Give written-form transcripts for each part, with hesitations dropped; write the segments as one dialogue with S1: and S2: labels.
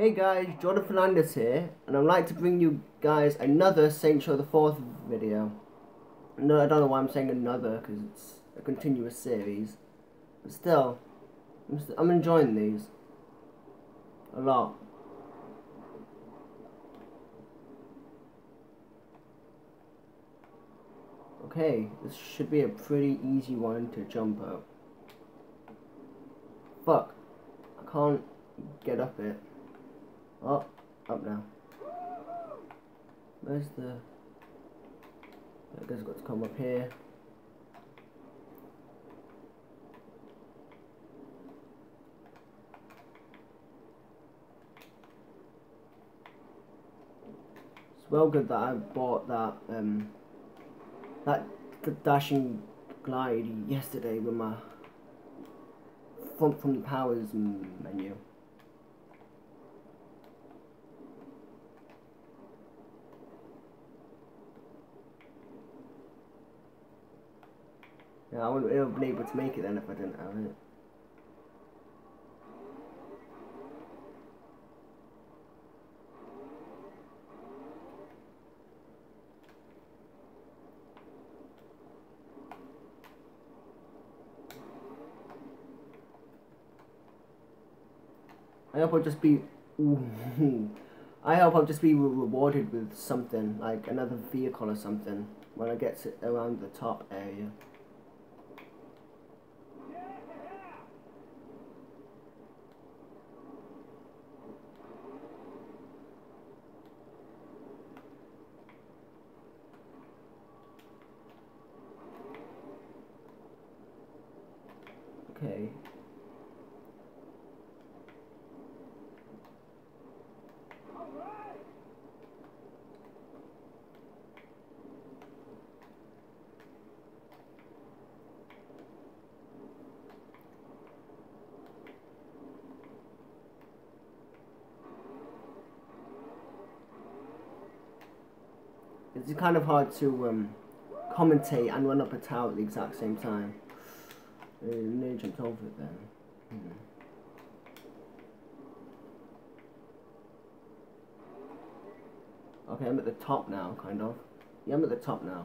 S1: Hey guys, Jordan Fernandez here, and I'd like to bring you guys another Saints Row the 4th video. No, I don't know why I'm saying another, because it's a continuous series. But still, I'm enjoying these a lot. Okay, this should be a pretty easy one to jump out. Fuck, I can't get up it. Oh, up now. Where's the... I guess I've got to come up here. It's well good that I bought that the dashing glide yesterday with my from the powers menu. Yeah, I wouldn't have been able to make it then if I didn't have it. I hope I'll just be... I hope I'll just be rewarded with something, like another vehicle or something, when I get to around the top area. Okay. It's kind of hard to commentate and run up a tower at the exact same time. Nearly jumped over it then. Okay, I'm at the top now, kind of. Yeah, I'm at the top now.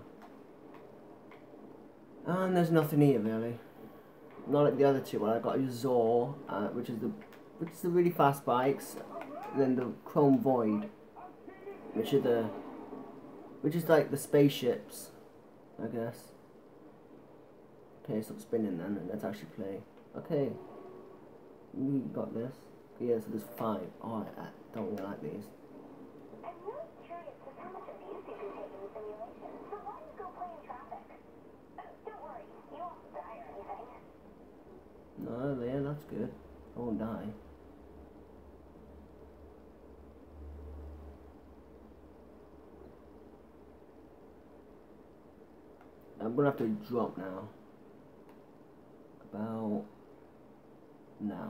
S1: And there's nothing here, really. Not like the other two, where I got a Zor, which is the really fast bikes, and then the Chrome Void, which is like the spaceships, I guess. Okay, stop spinning then, and let's actually play. Okay, we got this. Okay, yeah, so there's 5. Oh, I don't really like these.
S2: I'm really curious just how much abuse you've been taking in simulation. So why don't you go play in traffic? Don't worry, you won't die or anything.
S1: No, yeah, that's good. I won't die. I'm gonna have to drop now. About now.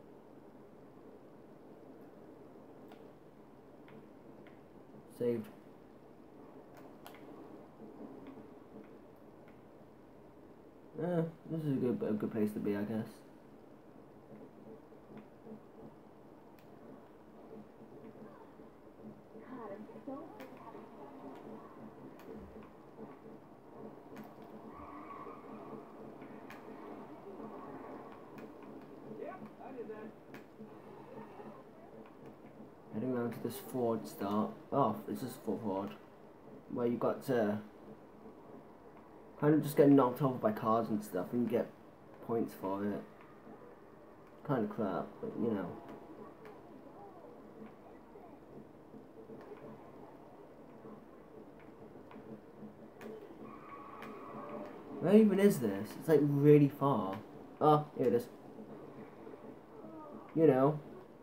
S1: Saved. Yeah, this is a good place to be, I guess.
S2: God, I'm so
S1: Heading around to this Ford start. Oh, it's just Ford. Where you got to kind of just get knocked over by cars and stuff and you get points for it. Kind of crap, but you know. Where even is this? It's like really far. Oh, here it is. You know.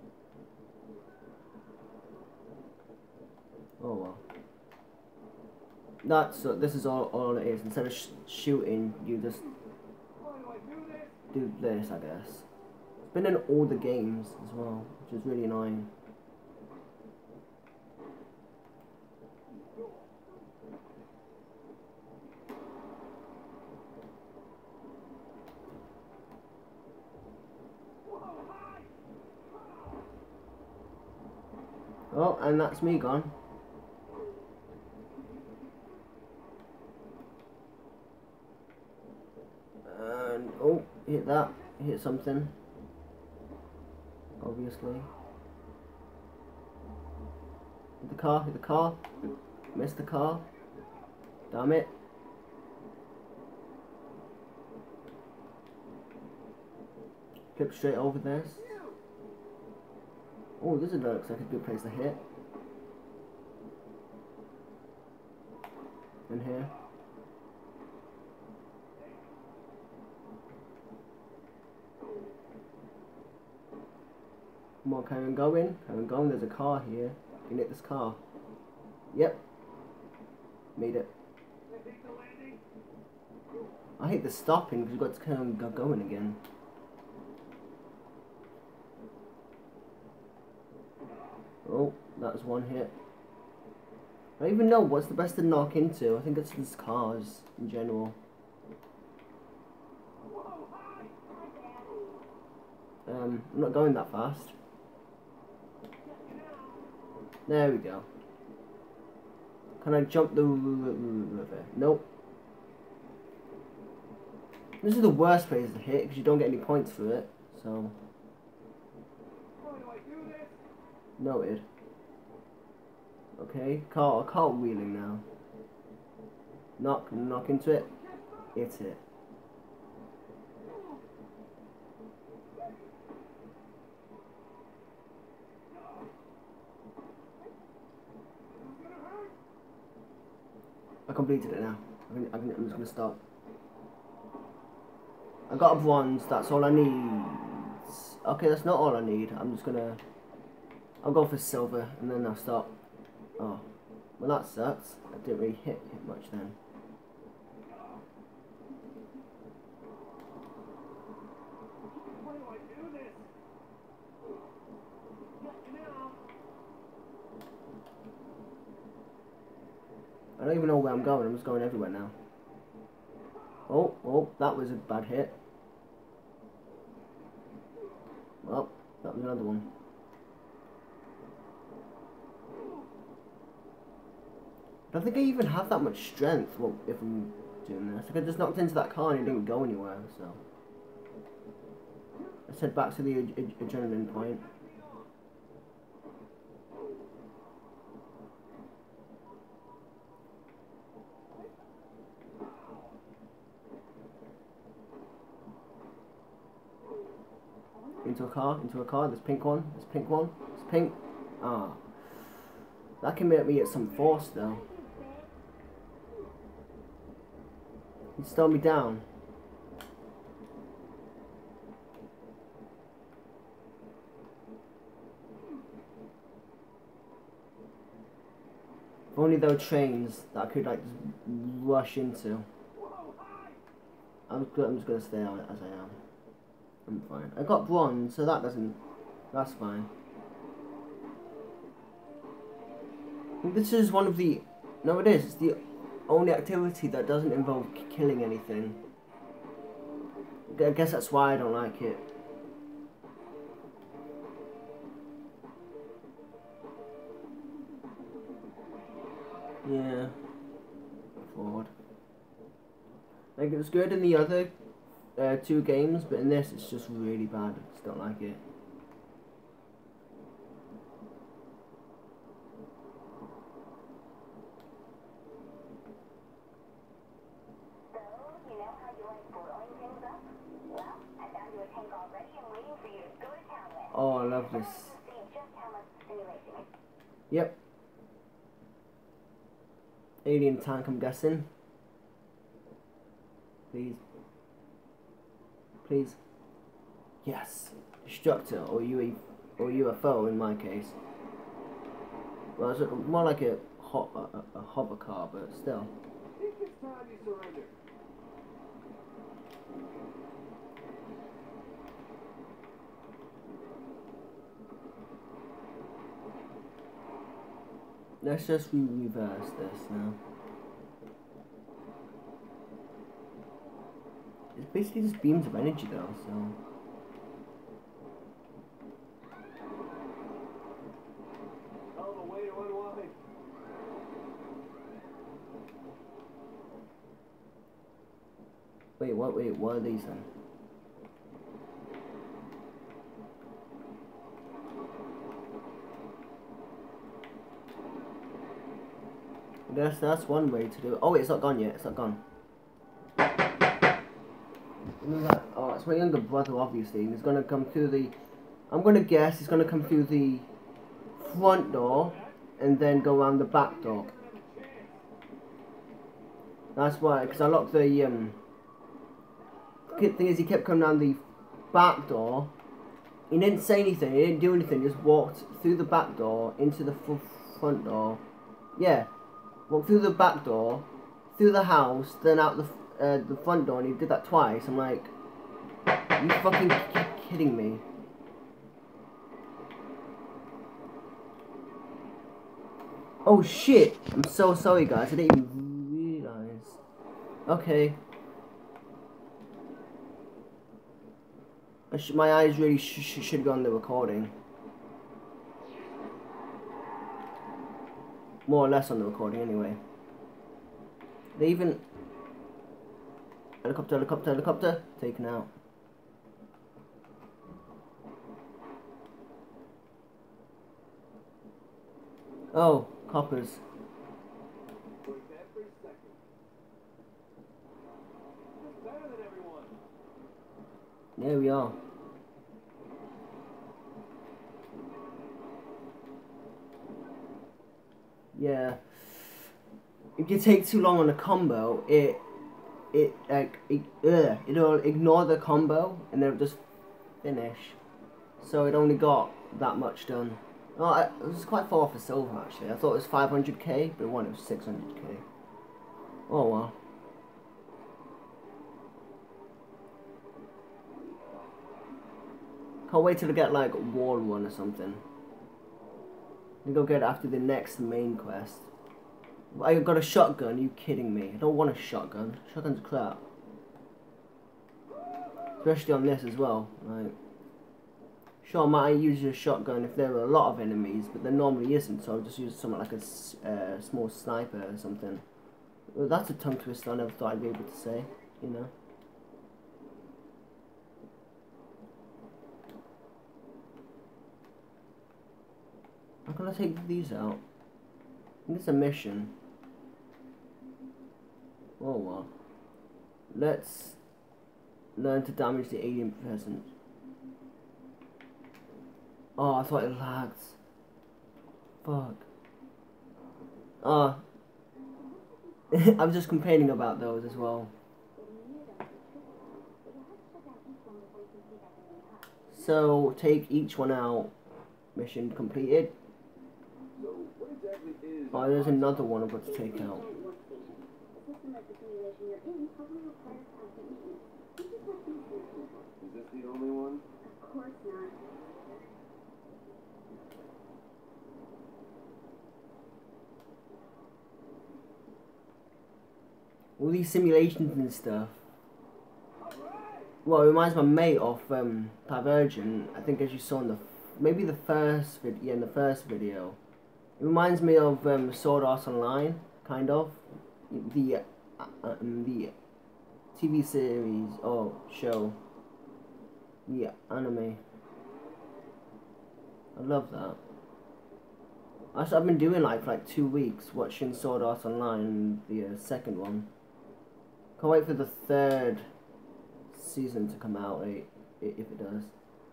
S1: Oh well. This is all it is. Instead of shooting, you just do this, I guess. It's been in all the games as well, which is really annoying. Oh, and that's me gone. And oh, hit that. Hit something. Obviously. Hit the car. Hit the car. Missed the car. Damn it. Flip straight over this. Oh, this looks like a good place to hit. In here. Come on, carry on going. Carry on going. There's a car here. Can you hit this car? Yep. Made it. I hate the stopping because you've got to kind of go going again. Oh, that's one hit. I don't even know what's the best to knock into. I think it's just cars in general. I'm not going that fast. There we go. Can I jump the river? Nope. This is the worst place to hit because you don't get any points for it. So. Noted. Okay, car wheeling now. Knock into it. Hit it. I completed it now. I'm just gonna stop. I got a bronze. That's all I need. Okay, that's not all I need. I'll go for silver and then I'll stop. Oh, well that sucks. I didn't really hit much then. I don't even know where I'm going. I'm just going everywhere now. Oh, that was a bad hit. Well, that was another one. I don't think I even have that much strength if I'm doing this. Like I just knocked into that car and it didn't go anywhere, so. Let's head back to the adrenaline point. Into a car, there's pink one, there's pink. Ah. That can make me get some force though. You slow me down. If only there were trains that I could like just rush into. I'm just gonna stay on it as I am. I'm fine. I got bronze, so that's fine. This is one of the, no it is, it's the only activity that doesn't involve killing anything. I guess that's why I don't like it. Yeah. Forward. Like it was good in the other 2 games, but in this it's just really bad. I just don't like it. Oh, I love this. Yep. Alien tank, I'm guessing. Please. Please. Yes. Destructor or UFO in my case. Well, it's more like a hover car, but still. Let's just reverse this now. It's basically just beams of energy though, so. Wait, what? Wait, what are these then? I guess that's one way to do it. Oh wait, it's not gone yet. It's not gone. Oh, it's my younger brother, obviously. He's gonna come through the. I'm gonna guess he's gonna come through the front door and then go around the back door. That's why, because I locked the thing is, he kept coming down the back door. He didn't say anything. He didn't do anything. He just walked through the back door into the front door. Yeah, walked through the back door, through the house, then out the front door, and he did that twice. I'm like, you fucking kidding me? Oh shit! I'm so sorry, guys. I didn't even realize. Okay. My eyes really should go on the recording. More or less on the recording, anyway. They even... Helicopter, helicopter, helicopter. Taken out. Oh, coppers. There we are. Yeah. If you take too long on a combo, it'll ignore the combo and then it'll just finish. So it only got that much done. Oh, it was quite far off for silver actually. I thought it was 500k, but it was 600k. Oh well. Can't wait till I get like Wall 1 or something. And go get it after the next main quest. I got a shotgun, are you kidding me? I don't want a shotgun. Shotgun's crap. Especially on this as well. Like, sure, I might use a shotgun if there are a lot of enemies, but there normally isn't, so I'll just use something like a small sniper or something. Well, that's a tongue twister I never thought I'd be able to say, you know. How can I take these out? I think it's a mission. Oh well. Let's learn to damage the alien presence. Oh, I thought it lagged. Fuck. Oh. I'm just complaining about those as well. So, take each one out. Mission completed. Oh, there's another one I've got to take out.
S3: Is this the only one?
S2: Of course not.
S1: All these simulations and stuff. Well, it reminds my mate of Divergent. I think as you saw in the maybe the first in the first video. It reminds me of Sword Art Online, kind of. The TV series or show. The anime. I love that. I've been doing like for 2 weeks watching Sword Art Online, the second one. Can't wait for the third season to come out, if it does.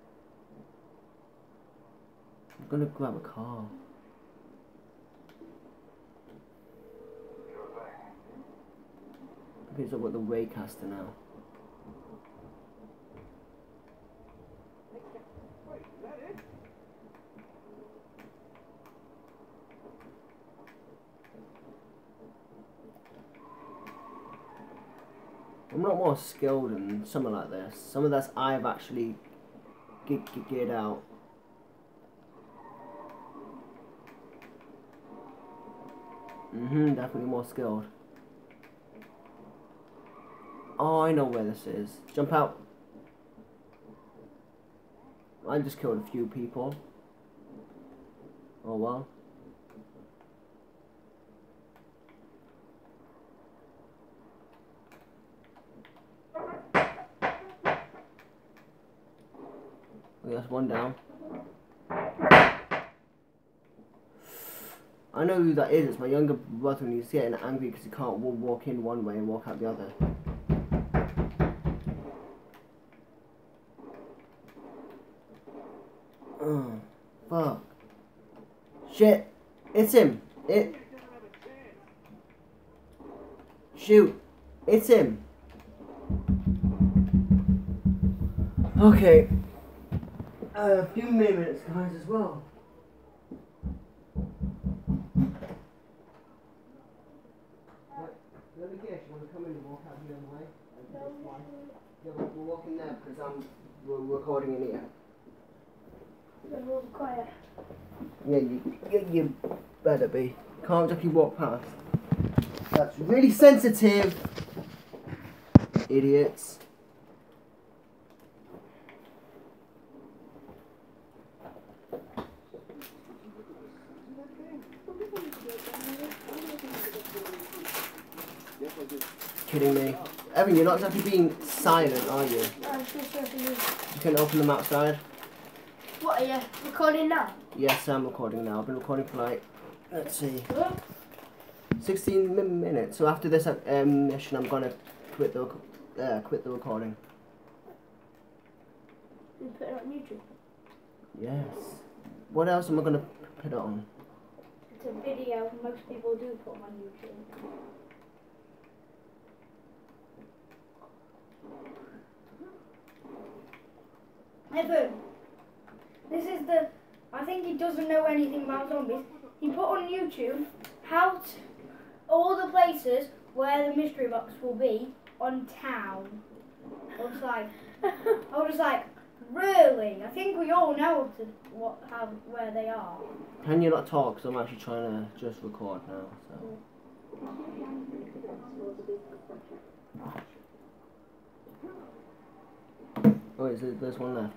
S1: I'm gonna grab a car. Okay, so I've got the Waycaster now. I'm not more skilled in something like this. Some of this I've actually geared out. Definitely more skilled. Oh, I know where this is. Jump out. I just killed a few people. Oh well. Okay, that's one down. I know who that is. It's my younger brother, and he's getting angry because he can't walk in one way and walk out the other. Oh, fuck. Shit. It's him. Shoot. It's him. Okay. A few minutes, guys, as well. Let me guess, you want to come in and walk out the other way? Yeah, we're walking there because we're recording in here.
S2: We're quiet.
S1: Yeah, you better be. Can't exactly walk past. That's really sensitive. Idiots. Kidding me. Evan, you're not exactly being silent, are you? You can open them outside.
S2: What, are you recording now?
S1: Yes, I'm recording now. I've been recording for like, let's see, 16 minutes. So after this mission, I'm gonna quit the recording.
S2: You put it on YouTube?
S1: Yes. What else am I gonna put it on?
S2: It's a video most people do put on YouTube. Evan, this is I think he doesn't know anything about zombies. He put on YouTube all the places where the mystery box will be on town. I was like, really? I think we all know where they are.
S1: Can you not talk? Because I'm actually trying to just record now. So. Oh, there's one left.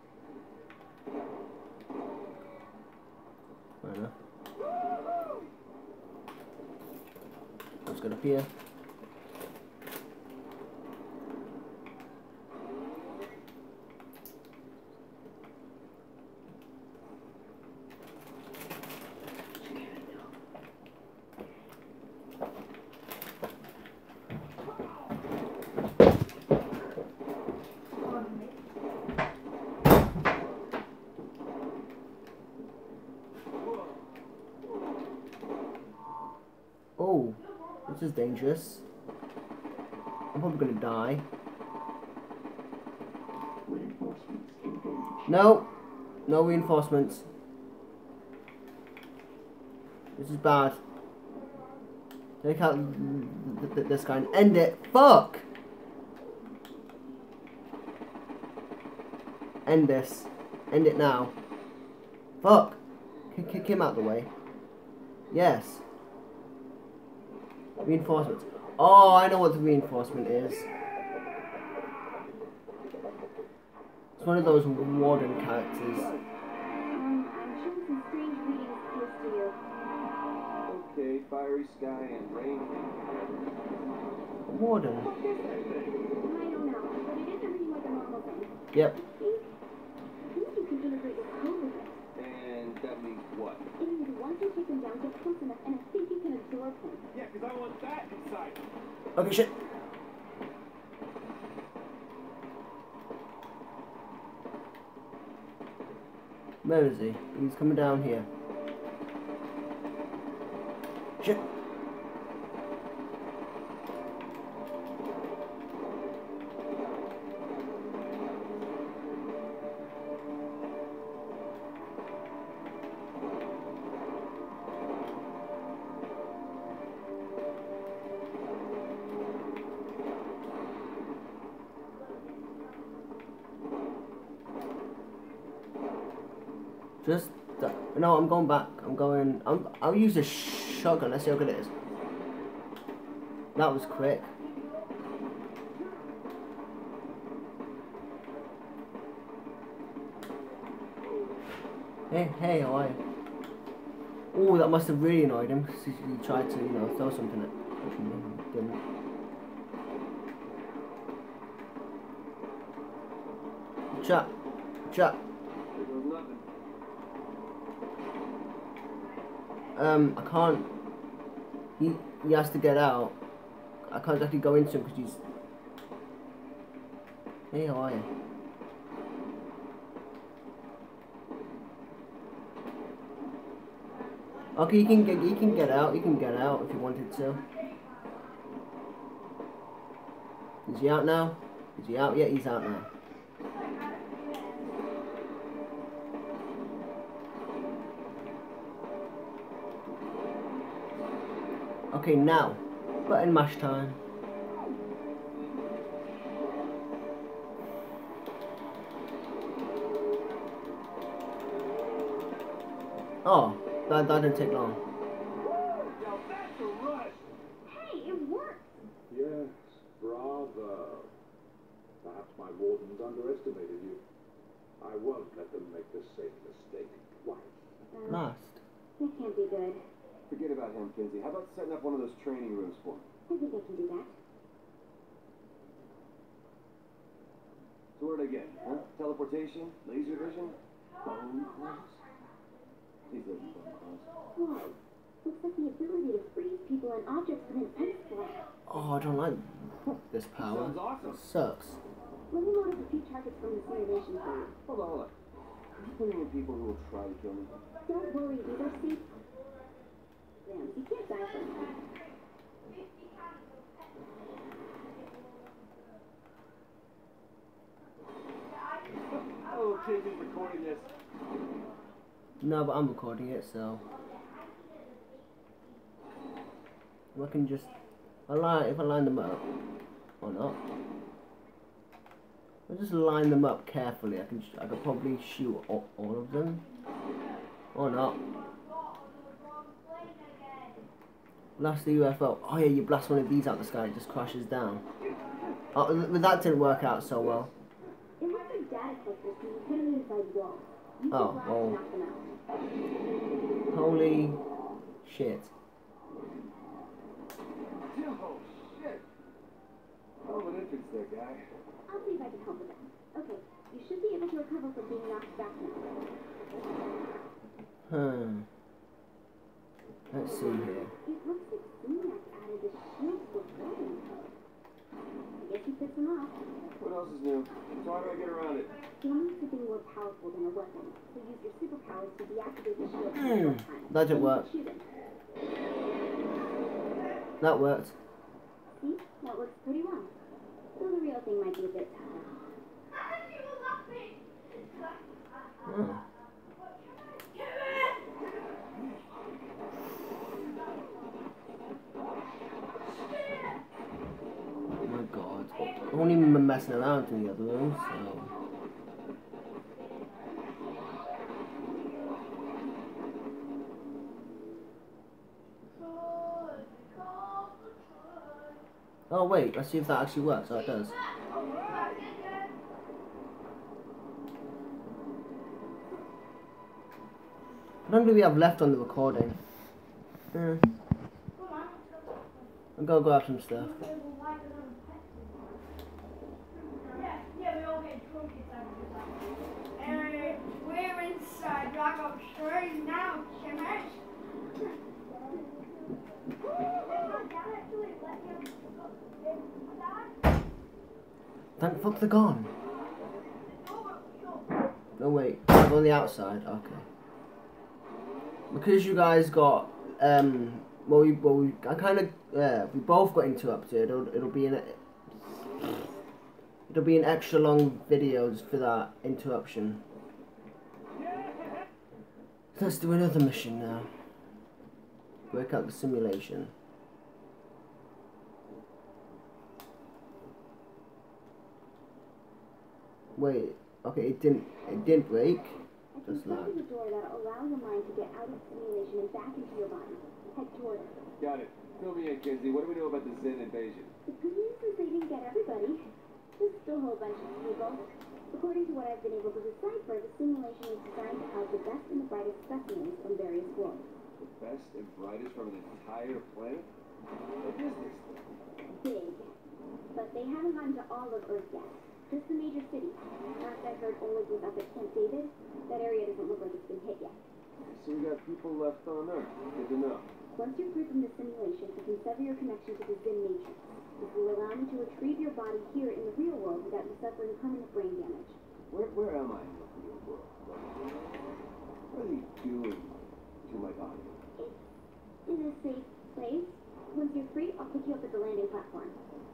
S1: Fair enough. Let's go up here. Oh, this is dangerous. I'm probably gonna die. No, no reinforcements. This is bad. Take out this guy and end it. Fuck! End this. End it now. Fuck! Kick him out the way. Yes. Reinforcements. Oh, I know what the reinforcement is. It's one of those warden characters.
S3: I'm showing some strange readings close to you.
S4: Okay, fiery sky and rain.
S1: Warden.
S3: I know now, but it isn't reading like a normal thing.
S1: Yep.
S3: I think you can integrate your code with it.
S4: And that means what?
S3: It means once you take them down, get close enough, and I think you can absorb them.
S4: Yeah, because I want that inside.
S1: Okay, shit. Where is he? He's coming down here. Shit. No, I'm going back. I'll use a shotgun. Let's see how good it is. That was quick. Hey, how are you? Oh, that must have really annoyed him because he tried to, throw something at him. Didn't. Chat. I can't. He has to get out. I can't actually go into him because he's. Hey, how are you? Okay, he can get out. He can get out if he wanted to. Is he out now? Is he out yet? He's out now. Okay, now button mash time. Oh, that didn't take long.
S4: Now that's a rush.
S3: Hey, it worked!
S5: Yes, bravo. Perhaps my wardens underestimated you. I won't let them make the same mistake twice.
S1: Last.
S3: That can't be good.
S4: Forget about him, Kinsey. How about setting up one of those training rooms for him?
S3: I think I can do that.
S4: So what did I get? Huh? Teleportation? Laser vision? Bone claws? Please let me bone claws.
S3: Whoa. Looks like the ability to freeze people and objects with an ice blast.
S1: Oh, I don't like this power.
S4: Sounds awesome.
S1: Sucks.
S3: Let me load up a few targets from the simulation for you.
S4: Hold on. Are you putting in people who will try to kill me?
S3: Don't worry, these are safe. You can't die from them.
S4: Oh, Kinsey's recording this.
S1: No, but I'm recording it, so I can just if I line them up or not. I just line them up carefully. I could probably shoot all of them or not. Blast the UFO. Oh yeah, you blast one of these out the sky, it just crashes down. Oh, but that didn't work out so well.
S3: It looks like data clusters can be hidden inside walls. You can
S1: Oh,
S3: blast
S1: well.
S3: and knock them out.
S1: Holy shit.
S4: Oh, shit. Oh, an entrance there, guy.
S3: I'll see if I can help with that. Okay, you should be able to recover from being knocked back now.
S1: Let's see here.
S3: It looks like Sumac added the shields with weapons. I guess he picks them off.
S4: What else is new? So how do I get around it?
S3: They need to be more powerful than a weapon, so use your superpowers to deactivate the shield several times.
S1: That didn't
S3: Then you
S1: work.
S3: can shoot it.
S1: That worked.
S3: See? That works pretty well. Though the real thing might be a bit tougher.
S1: Oh. Oh my god. I won't even be messing around in the other room, so. Oh wait, let's see if that actually works. Oh, it does. How long do we have left on the recording? I'll go grab some stuff.
S2: We're inside. I got straight now, Shimmer.
S1: Thank fuck they're gone. Oh wait, they're on the outside. Okay. Because you guys got we both got interrupted. It'll be an extra long videos for that interruption. Let's do another mission now. Work out the simulation. Wait, okay, it didn't break.
S3: I can show you the door that'll allow your mind to get out of simulation and back into your body. Head toward it.
S4: Got it. Fill me in, Kinsey. What do we know about the Zen invasion?
S3: The good news is they didn't get everybody. There's still a whole bunch of people. According to what I've been able to decipher, the simulation is designed to house the best and the brightest specimens from various worlds.
S4: The best and brightest from an entire planet? What is this thing?
S3: Big. But they haven't gotten to all of Earth yet. Just the major cities. Last I heard, Oleg was up at Camp David. That area doesn't look like it's been hit yet.
S4: So we got people left on Earth. Good to know.
S3: Once you're free from the simulation, you can sever your connection to the Zen matrix. This will allow me to retrieve your body here in the real world without you suffering permanent brain damage.
S4: Where am I in the real world? What are you doing to my body?
S3: In a safe place. Once you're free, I'll pick you up at the landing platform.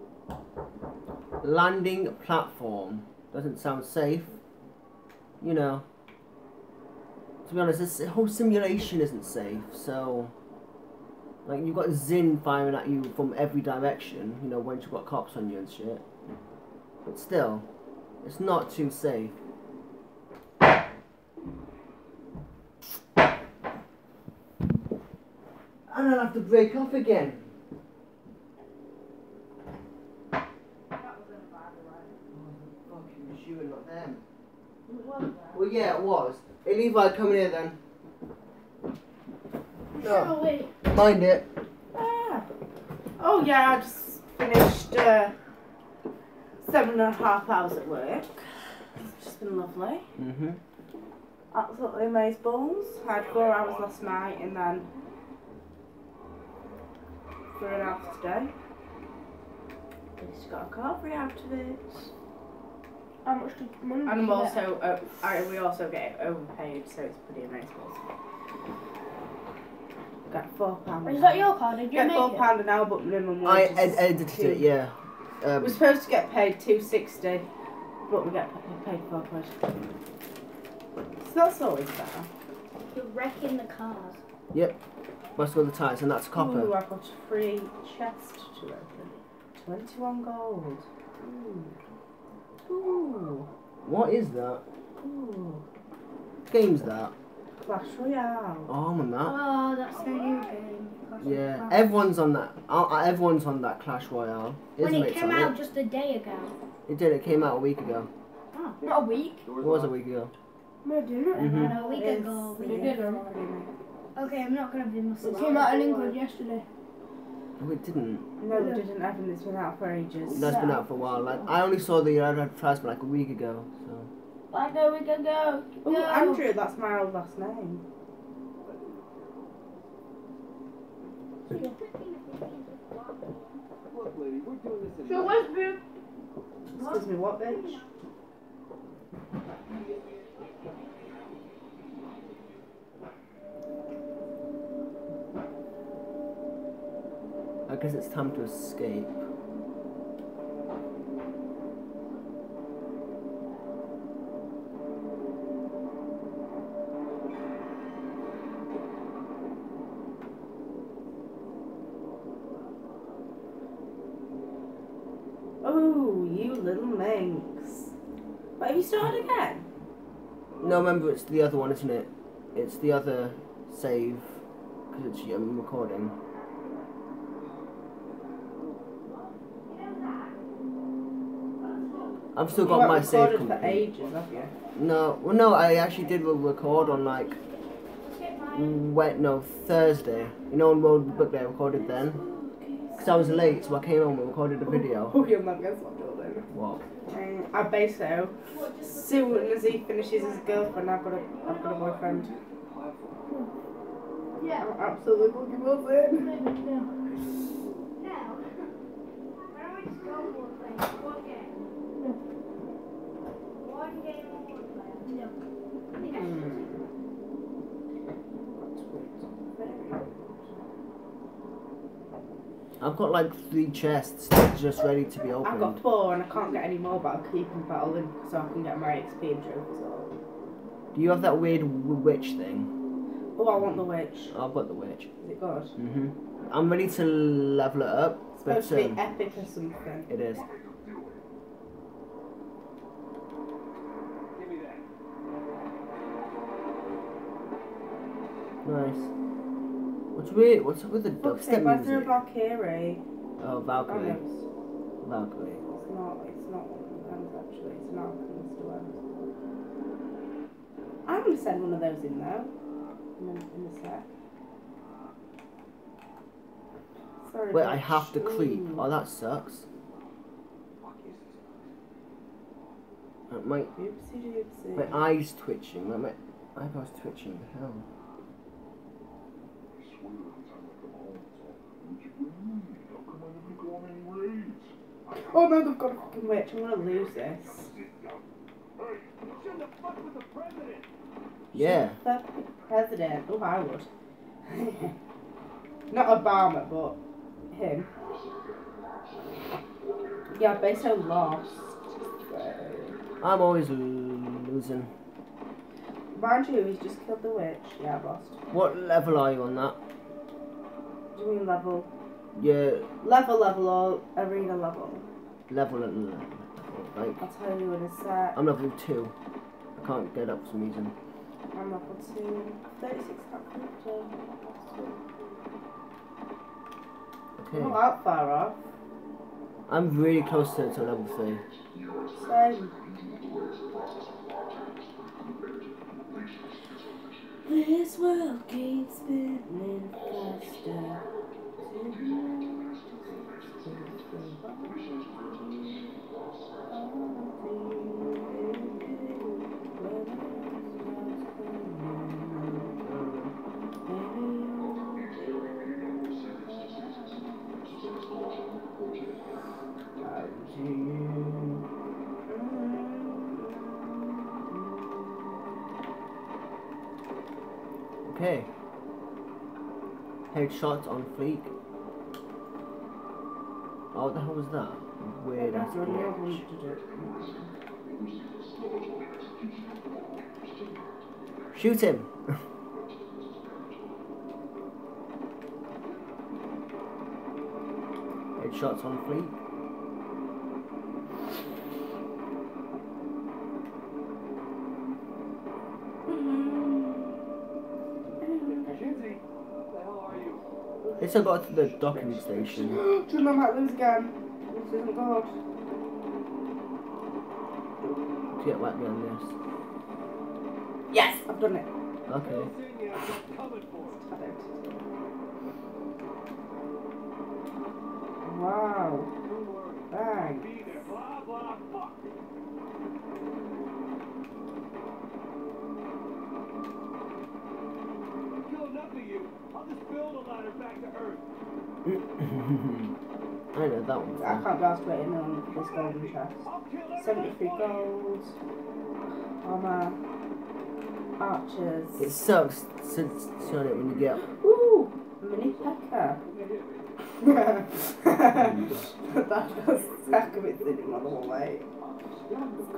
S1: Landing platform. Doesn't sound safe. You know. To be honest, this whole simulation isn't safe, so... Like, you've got Zin firing at you from every direction, you know, once you've got cops on you and shit. But still, it's not too safe. And I'll have to break off again. That wasn't a bad one. Fucking shooting at them. Well, yeah, it was. Hey, Levi, come here then.
S2: Oh, wait.
S1: Mind it.
S6: Ah. Oh yeah, I just finished 7.5 hours at work. It's just been lovely. Absolutely amazing balls. I had 4 hours last night and then 3 hours today. Just got a coffee out of it.
S2: How much did money
S6: And I'm also, we also get overpaid, so it's pretty amazing. Got £4.
S2: Is that your card? Did you
S6: Get
S2: make it?
S6: £4 an hour, but minimum
S1: I
S6: wage is
S1: edited it, yeah.
S6: we're supposed to get paid £2.60, but we get paid £4. So that's always better.
S2: You're wrecking the cars.
S1: Yep. Must go the tires, and that's copper.
S6: Ooh, I've got a free chest to open. 21 gold. Ooh. Ooh.
S1: What is that?
S6: Ooh.
S1: What game's that?
S6: Clash Royale.
S1: Oh, I'm on that.
S2: Oh, that's the new game.
S1: Yeah, everyone's on that. Everyone's on that Clash Royale.
S2: When it
S1: Ismate's
S2: came
S1: on
S2: out
S1: it.
S2: just a day ago.
S1: It did. It came out a week ago.
S2: Oh, not a week.
S1: It was a week ago.
S2: No, didn't it?
S1: Mhm.
S2: A week ago. Okay, I'm not gonna be myself.
S7: It came out in England yesterday.
S1: No, it didn't.
S6: No, it didn't happen. It's been out for ages.
S1: That's been out for a while. Like, I only saw the advertisement like a week ago. So.
S7: Like a week ago.
S6: Oh, Andrew, that's my old last name.
S4: Look, lady, we're doing this in
S7: So Westbrook.
S6: Excuse me, what bitch?
S1: I guess it's time to escape.
S6: Oh, you little minx. But have you started again?
S1: No, remember, it's the other one, isn't it? It's the other save. Because it's recording. I've still got my save
S6: recorded for
S1: complete.
S6: ages, have you?
S1: No, well, no, I actually did record on like Thursday. You know, on World Book Day I recorded then. Because I was late, so I came home and recorded a video.
S6: Oh, you'll not guess what I'm doing.
S1: What?
S6: I bet so. As soon as he finishes his girlfriend, I've got a boyfriend.
S7: Yeah.
S6: I'm absolutely fucking buzzing.
S2: Now, why don't we just go for playing one game? One game of multiplayer. No. I think I should.
S1: I've got like 3 chests just ready to be opened.
S6: I've got 4 and I can't get any more, but I'll keep them battling so I can get my XP and trophies all.
S1: Do you have that weird witch thing?
S6: Oh, I want the witch.
S1: I've got the witch.
S6: Is it good?
S1: I'm ready to level it up,
S6: It's
S1: but
S6: supposed to be epic or something.
S1: it is.
S4: Give me that.
S1: Nice. What's weird? What's up with the dubstep
S6: Where's the
S1: music?
S6: Valkyrie?
S1: Oh, Valkyrie.
S6: Oh,
S1: Valkyrie.
S6: it's not one of them actually, it's an alchemist or whatever. I'm going to send one of those in though. In a sec. Sorry.
S1: Wait,
S6: bitch.
S1: I have to creep.
S6: Ooh.
S1: Oh, that sucks. My
S6: Oopsie doopsie.
S1: eyes twitching. My eyeballs twitching. Hell.
S6: Oh no, they've got a fucking witch. I'm gonna lose this.
S1: Yeah.
S6: The president. Oh, I would. Not Obama, but him. Yeah, they so lost. So.
S1: I'm always losing.
S6: Mind you, he's just killed the witch. Yeah, I've lost.
S1: What level are you on that?
S6: Do you mean level?
S1: Yeah,
S6: Level, or arena level?
S1: level and like.
S6: I'll tell you in a sec.
S1: I'm level 2. I can't get up for some reason.
S6: I'm level 2. 36 character.
S1: Okay.
S6: I'm not that far off.
S1: I'm really close to level 3.
S6: Same. This world keeps spinning faster.
S1: Okay. Headshot on fleek. Oh, what the hell was that? Weird ass glitch. Shoot him! Headshots on fleek. Let's go to the docking station.
S6: Jim, I might lose again. This isn't good.
S1: Get back me on this.
S6: Yes! I've done it.
S1: Okay.
S6: Wow. Bang.
S1: I know that one.
S6: I can't blast right in on this golden chest. 73 gold. Armor. Archers.
S1: It sucks since on it when you get.
S6: Ooh! Mini pecker. That does suck a bit sitting on the wall, mate.